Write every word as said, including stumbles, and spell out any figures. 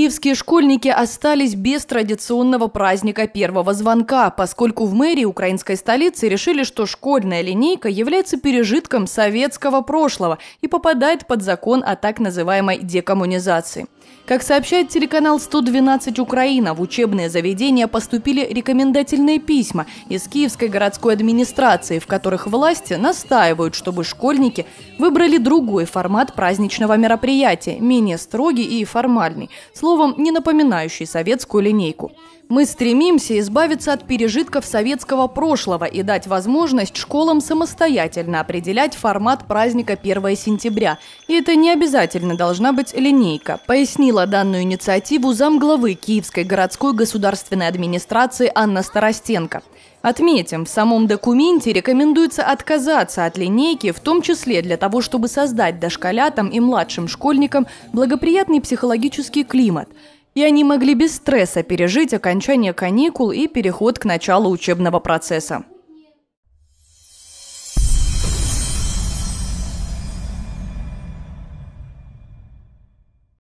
Киевские школьники остались без традиционного праздника первого звонка, поскольку в мэрии украинской столицы решили, что школьная линейка является пережитком советского прошлого и попадает под закон о так называемой декоммунизации. Как сообщает телеканал сто двенадцать Украина, в учебные заведения поступили рекомендательные письма из Киевской городской администрации, в которых власти настаивают, чтобы школьники выбрали другой формат праздничного мероприятия, менее строгий и формальный, словом, не напоминающий советскую линейку. Мы стремимся избавиться от пережитков советского прошлого и дать возможность школам самостоятельно определять формат праздника первого сентября. И это не обязательно должна быть линейка, пояснила данную инициативу замглавы Киевской городской государственной администрации Анна Старостенко. Отметим, в самом документе рекомендуется отказаться от линейки, в том числе для того, чтобы создать дошколятам и младшим школьникам благоприятный психологический климат. И они могли без стресса пережить окончание каникул и переход к началу учебного процесса.